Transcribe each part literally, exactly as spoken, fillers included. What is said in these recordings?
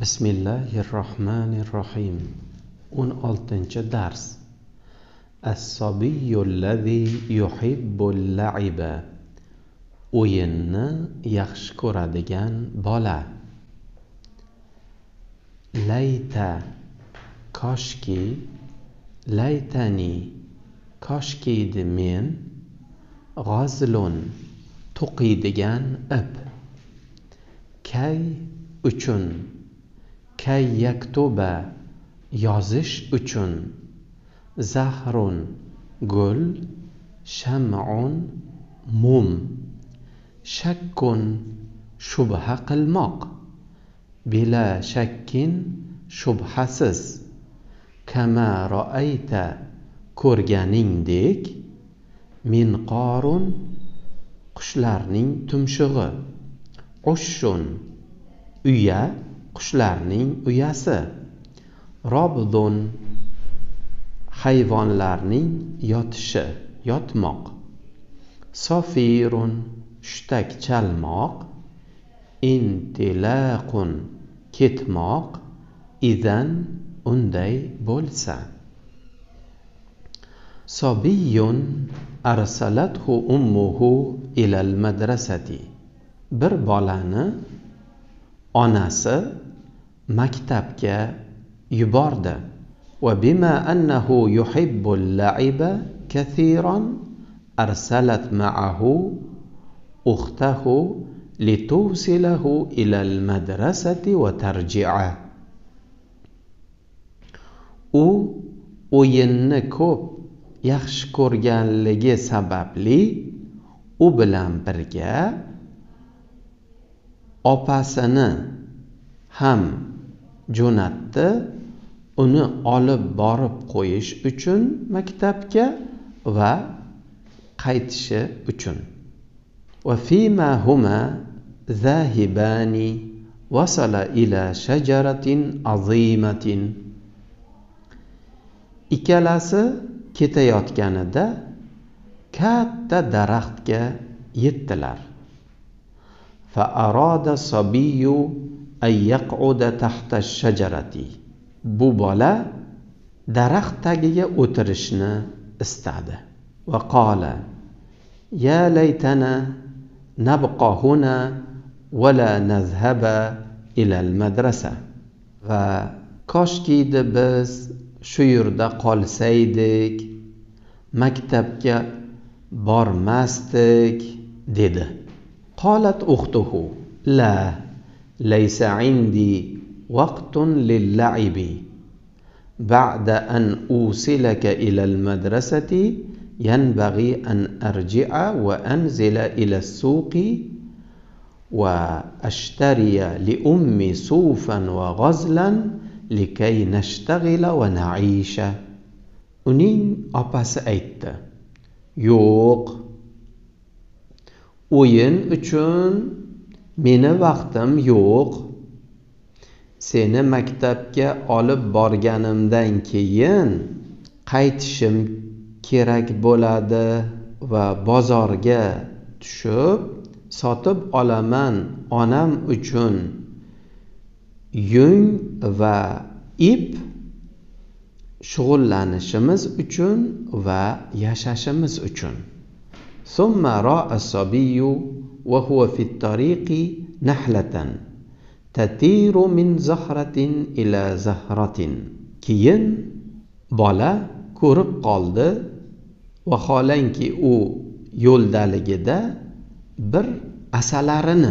Bismillahirrohmanirrohim. o'n oltinchi dars. As-sobiyyullazi yuhibbul la'iba. O'yinni yaxshi ko'radigan bola. Layta, koshki, laytani, koshkiydi men, g'ozlun, to'qiydigan ip. Kay uchun, kay yaktuba, yozish uchun, zahrun, gul, sham'un, mum, shakkun, shubha qilmoq, bila shakkin, shubhasiz, kama ra'ayta, ko'rganingdek, minqorun, qushlarning tumshug'i, ushshun, uya, qushlarning uyasi, robdun, hayvonlarning yotishi, yotmoq, sofirun, hushtak chalmoq, intilaqun, ketmoq, idan, unday bo'lsa. Sobiyyun arsalathu ummuhu ilal madrasati. Bir bolani onasi maktabga yubordi. Va bima annahu yuhibbul la'iba kathiran arsalat ma'ahu ukhtahu litusilahu ilal madrasati wa tarji'a. U o'yinni ko'p yaxshi ko'rganligi sababli u bilan birga opasini ham jo'natdi, uni olib borib qo'yish uchun maktabga va qaytishi uchun. Va fima huma zahibani wasala ila shajaratin azimatin. Ikkalasi ketayotganida katta daraxtga yetdilar. Fa arada sabiyyu ay yaq'uda tahta ash-shajarati. Bu bola daraxt tagiga o'tirishni istadi. Va qala: ya laytana nabqa huna va la nazhaba ila al-madrasa. Va koshkiydi biz shu yerda qolsaydik, maktabga bormasdik, dedi. Qalat ukhtuhu: la laysa indi waqtun lil-la'ibi. Ba'da an usilaka ila al-madrasati yanbaghi an arji'a wa anzila ila as-suqi wa ashtariya li ummi sufan wa ghazlan likay nashtaghila wa na'isha. Uning opasi aytdi: yo'q, o'yin uchun meni vaqtim yo'q. Seni maktabga olib borganimdan keyin qaytishim kerak bo'ladi va bozorga tushib sotib olaman onam uchun yung va ip, shug'ullanishimiz uchun va yashashimiz uchun. Thumma ra'a as-sabiyyu wa huwa fi at-tariqi nahlatan tatiru min zahratin ila zahratin. Keyin bola ko'rib qoldi, vaholanki u yo'ldaligida bir asalarini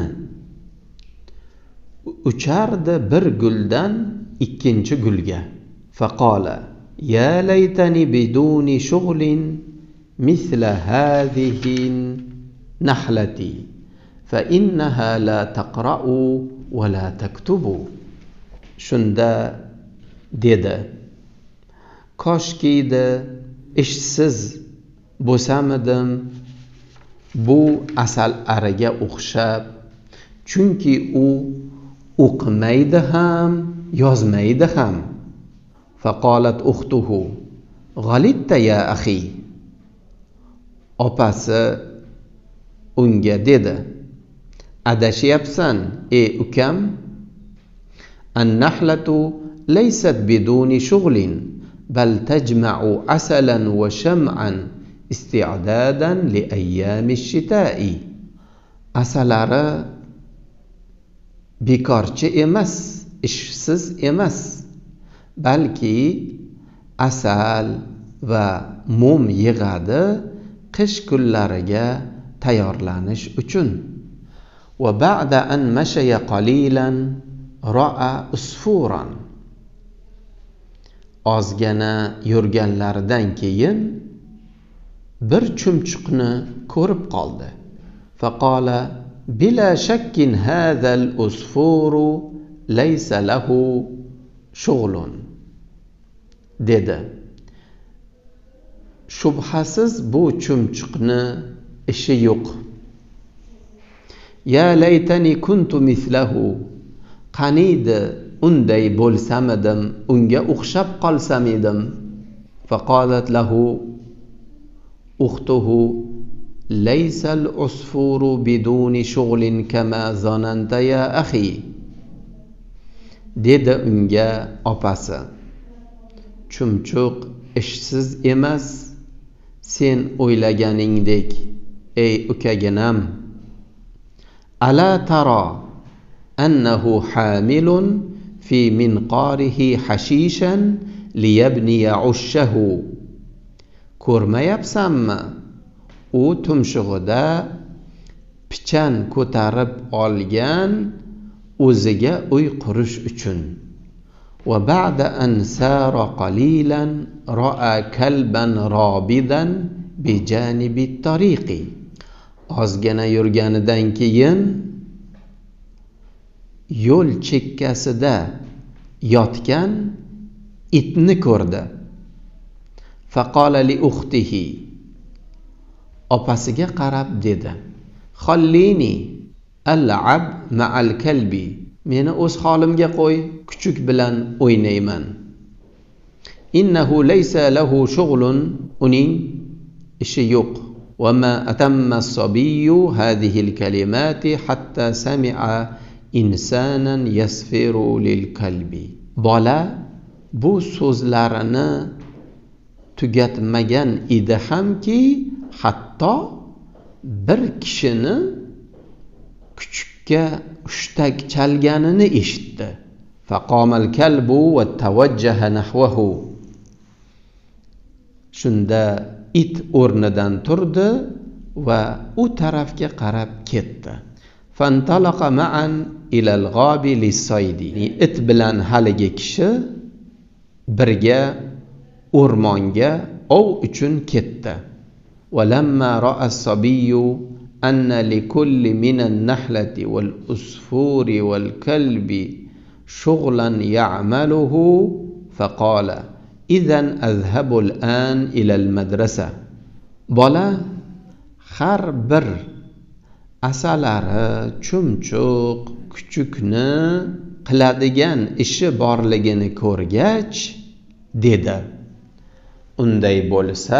uchardi bir guldan ikkinchi gulga. Faqala: ya laytani biduni shughlin mithla hadhihi nahlati fa innaha la taqra'u va la taktubu. Shunda dedi: koshkiydi ishsiz bo'lsamidim bu asal ariga o'xshab, chunki u o'qimaydi ham, yozmaydi ham. Faqalat ukhtuhu: g'alitta ya akhi. Opasi unga dedi: adashyapsan ey ukam. النحلة ليست بدون شغل بل تجمع عسلا وشمعا استعدادا لأيام الشتاء. Asalari bekorchi emas, ishsiz emas, balki asal va mum yig'adi qish kunlariga tayyorlanish uchun. Va ba'da an mashaya qalilan ra'a usfuran. Ozgina yurganlaridan keyin bir chumchuqni ko'rib qoldi. Faqala bila shakkin hadhal usfuru laysa lahu shughlun. Dedi. Shubhasiz bu chumchuqni ishi yo'q. Ya laytani kuntu mislahu. Qaniydi unday bo'lsamidim, unga o'xshab qolsam edim. Faqalat lahu ukhtuhu laysa al-usfuru biduni shughlin kama zananta ya akhi. Dedi unga opasi. Chumchuq ishsiz emas, sen o'ylaganingdek, ey ukaginam. Ala tara annahu hamilun fi minqarihi hashishan liyabniya ushahu. Ko'rmayapsanmi? U tumshug'ida pichan ko'tarib olgan o'ziga uy qurish uchun. Va ba'da an sara qalilan ra'a kalban rabidan bi janibi tariqi. Ozgina yurganidan keyin yo'l chekkasida yotgan itni ko'rdi. Faqala li ukhtihi. Opasiga qarab dedi. Khallini al'ab ma'al kalbi. Meni o'z holimga qo'y, kuchuk bilan o'ynayman. Innahu laysa lahu shughlun. Uning ishi yo'q. Wa ma atamma as-sabiyyu hadhihi al-kalimati hatta sami'a insanan yasfiru lil kalbi. Bola bu so'zlarini tugatmagan edi hamki, hatto bir kishini kuchukka hushtak chalganini eshitdi. Faqamal kalbu va tawajjaha nahwahu. Shunda it o'rnidan turdi va u tarafga qarab ketdi. Fantalaqa ma'an ila al-ghabi lis-saydi. It bilan haligi kishi birga o'rmonga ov uchun ketdi. Walamma ra'a as-sabiyyu anna likulli min an-nahlati wal-usfuri wal-kalbi shughlan ya'maluhu faqala idhan adhhabu al-an ila al-madrasa. Bola har bir asalari, chumchuq, kuchukni qiladigan ishi borligini ko'rgach dedi. Unday bo'lsa,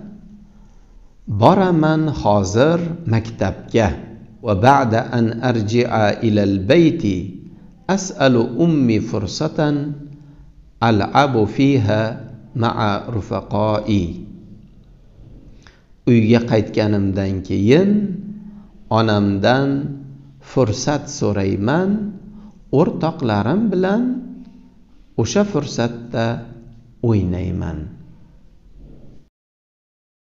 boraman hozir maktabga. Va ba'da an arji'a ila al-bayti as'alu ummi fursatan al'abu fiha ma'a rufaqai. Uyga qaytganimdan keyin onamdan fursat so'rayman, o'rtoqlarim bilan o'sha fursatda o'ynayman.